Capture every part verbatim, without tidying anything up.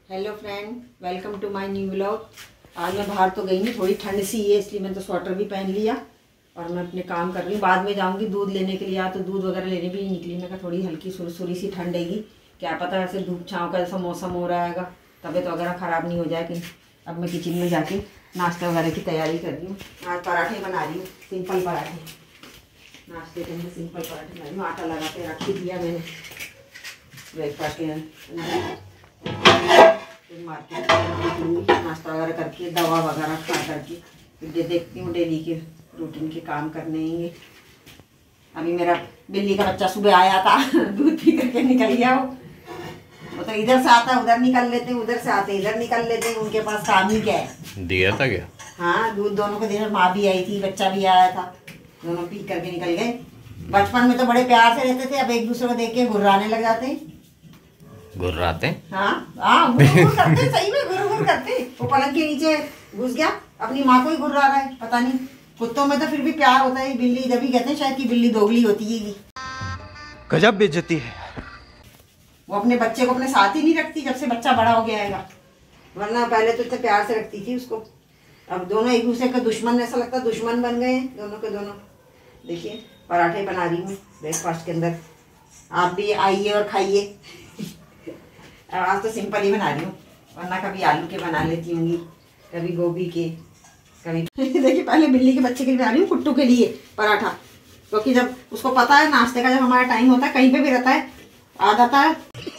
Hello friend, welcome to my new vlog. आज मैं बाहर तो गई नहीं, थोड़ी ठंड सी है इसलिए मैं तो स्वेटर भी पहन लिया और मैं अपने काम कर रही हूँ। बाद में जाऊँगी दूध लेने के लिए, या तो दूध वगैरह लेने भी निकली। मैं कहा थोड़ी हल्की सुरसुरी सी ठंड आएगी, क्या पता ऐसे धूप छाँव का ऐसा मौसम हो रहा है, तबीयत वगैरह ख़राब नहीं हो जाएगी। अब मैं किचन में जाके नाश्ता वगैरह की तैयारी कर रही हूँ। आज पराठे बना रही हूँ, सिंपल पराठे। नाश्ते के अंदर सिंपल पराठे बना रही हूँ। आटा लगा के रख ही दिया मैंने ब्रेकफास्ट के मार्केट नाश्ता वगैरह करके दवा वगैरह खा करके फिर देखती हूँ डेली के रूटीन के काम करने हैं। अभी मेरा बिल्ली का बच्चा सुबह आया था दूध पी करके निकल गया। वो वो तो इधर से आता उधर निकल लेते, उधर से आते इधर निकल लेते। उनके पास काम ही क्या है। दिया था क्या? हाँ, दूध दोनों को देना। माँ भी आई थी, बच्चा भी आया था, दोनों पी करके निकल गए। बचपन में तो बड़े प्यार से रहते थे, अब एक दूसरे को देख के गुर्राने लग जाते हैं। गुर्राते? हाँ हाँ, गुर गुर करते, सही में गुर गुर करते। वो पलंग के नीचे घुस गया, अपनी माँ को ही गुर्रा रहा है। पता नहीं, कुत्तों में तो फिर भी प्यार होता है। बिल्ली जब भी कहते हैं शायद कि बिल्ली दोगली होती है। गजब बेइज्जती है। वो अपने बच्चे को अपने साथ ही नहीं रखती जब से बच्चा बड़ा हो गया है, वरना पहले तो इतने प्यार से रखती थी उसको। अब दोनों एक दूसरे का दुश्मन, ऐसा लगता है दुश्मन बन गए हैं दोनों के दोनों। देखिए पराठे बना रही हूँ ब्रेकफास्ट के अंदर, आप भी आइए और खाइए। आज तो सिंपल ही बना रही हूँ, वरना कभी आलू के बना लेती होंगी, कभी गोभी के, कभी देखिए पहले बिल्ली के बच्चे के लिए बना रही हूँ, कुट्टू के लिए पराठा। क्योंकि जब उसको पता है नाश्ते का जब हमारा टाइम होता है, कहीं पे भी रहता है, आ जाता है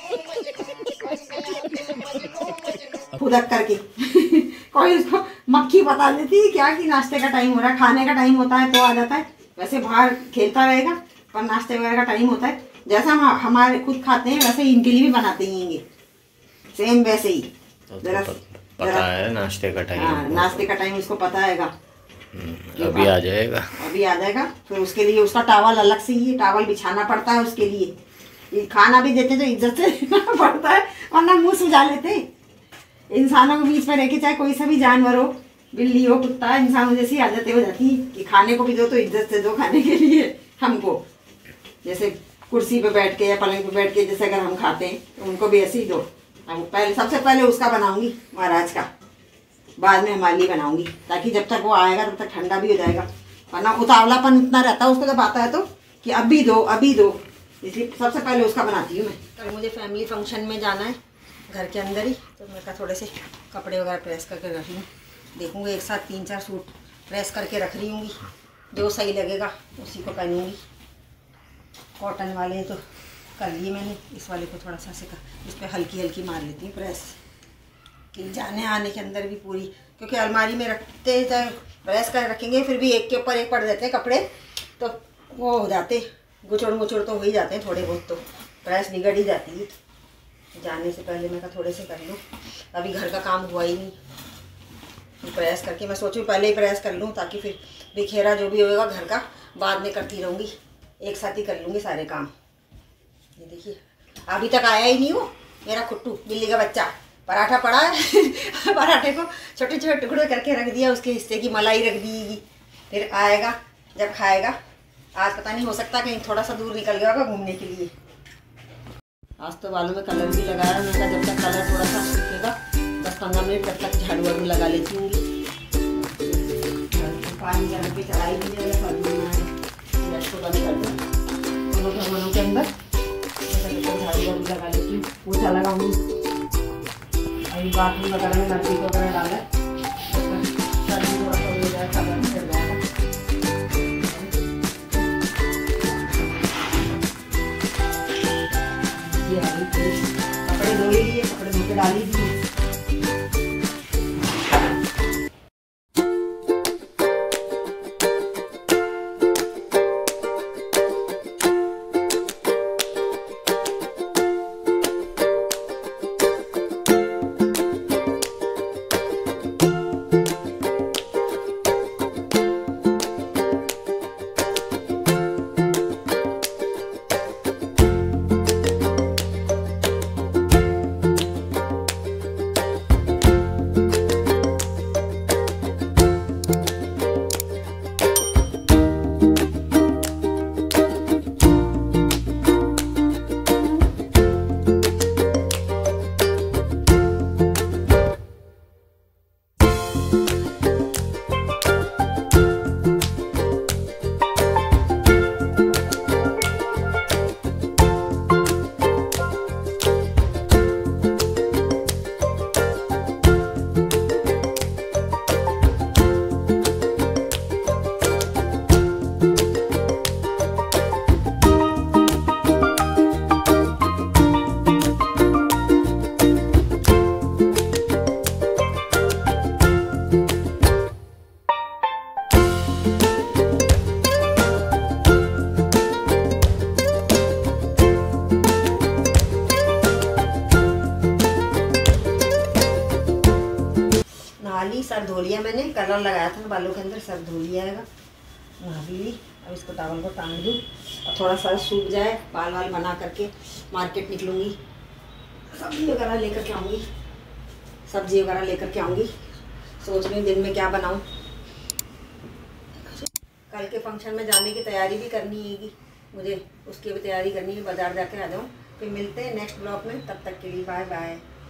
फुदक करके कोई उसको मक्खी बता देती है क्या कि नाश्ते का टाइम हो रहा है, खाने का टाइम होता है तो आ जाता है। वैसे बाहर खेलता रहेगा, पर नाश्ते वगैरह का टाइम होता है। जैसा हम हमारे खुद खाते हैं वैसे ही इनके लिए भी बनाते ही हैं, सेम वैसे ही। तो जरा पता है नाश्ते का टाइम। हाँ, नाश्ते का टाइम उसको पता है। अभी आ जाएगा, अभी आ जाएगा। फिर उसके लिए उसका टावल अलग से ही टावल बिछाना पड़ता है उसके लिए। खाना भी देते तो इज्जत से देना पड़ता है, वरना मुँह सुझा लेते। इंसानों के बीच में रह के चाहे कोई सा भी जानवर हो, बिल्ली हो कुत्ता, इंसानों जैसी आदतें हो जाती है कि खाने को भी दो तो इज्जत से दो खाने के लिए हमको। जैसे कुर्सी पे बैठ के या पलंग पे बैठ के जैसे अगर हम खाते हैं तो उनको भी ऐसे ही दो। अब पहले सबसे पहले उसका बनाऊंगी महाराज का, बाद में हमारे लिए बनाऊंगी, ताकि जब तक वो आएगा तब तक ठंडा भी हो जाएगा। वरना उतावलापन इतना रहता है उसको जब आता है तो कि अभी दो अभी दो, इसलिए सबसे पहले उसका बनाती हूँ मैं। कल मुझे फैमिली फंक्शन में जाना है घर के अंदर ही, तो मैं कहा थोड़े से कपड़े वगैरह प्रेस करके रख लूँ। देखूँगी एक साथ तीन चार सूट प्रेस करके रख रही हूँगी, जो सही लगेगा उसी को पहनूँगी। कॉटन वाले तो कर लिए मैंने, इस वाले को थोड़ा सा सिखा, इस पर हल्की हल्की मार लेती हूँ प्रेस कि जाने आने के अंदर भी पूरी। क्योंकि अलमारी में रखते चाहे प्रेस कर रखेंगे फिर भी एक के ऊपर एक पड़ जाते हैं कपड़े, तो वो हो जाते गुचड़ मुचड़ तो हो ही जाते हैं थोड़े बहुत, तो प्रेस बिगड़ ही जाती है। जाने से पहले मैं कहा थोड़े से कर लूँ, अभी घर का काम हुआ ही नहीं, प्रेस करके मैं सोचूँ पहले ही प्रेस कर लूँ, ताकि फिर बिखेरा जो भी होएगा घर का बाद में करती रहूँगी, एक साथ ही कर लूँगी सारे काम। ये देखिए अभी तक आया ही नहीं हो मेरा कुट्टू बिल्ली का बच्चा। पराठा पड़ा है पराठे को छोटे छोटे टुकड़े करके रख दिया, उसके हिस्से की मलाई रख दी, फिर आएगा जब खाएगा। आज पता नहीं, हो सकता कहीं थोड़ा सा दूर निकल गया होगा घूमने के लिए। आज तो बालों में कलर भी लगाया, मैंने कहा जब तक कलर थोड़ा सा सूखेगा दस पंद्रह मिनट तब तक झाड़ू वाड़ू लगा लेती हूँ। पानी जहाँ पे चढ़ाई दी जाएगा गैस को बंद कर दो दोनों भगवानों के अंदर, झाड़ू वाड़ू लगा लेती हूँ, पोछा लगाऊंगी। अभी बाथरूम वगैरह में नर्सिक वगैरह डाला है, सर्दी थोड़ा सा हो जाए कलर चल जाएगा। कपड़े धो ही लिए, कपड़े धो के डाल ही दिए। नहा ली, सर धो लिया मैंने, कलर लगाया था बालों के अंदर, सर धो लिया है, नहा भी ली। अब इसको टॉवल को टांग दूँ और थोड़ा सा सूख जाए, बाल वाल बना करके मार्केट निकलूँगी, सब्जी वगैरह लेकर के आऊँगी, सब्जी वगैरह लेकर के आऊँगी। सोच रही हूँ दिन में क्या बनाऊँ। कल के फंक्शन में जाने की तैयारी भी करनी है मुझे, उसकी भी तैयारी करनी है, बाज़ार जाके आ जाऊँ। फिर मिलते हैं नेक्स्ट ब्लॉग में, तब तक के लिए बाय बाय।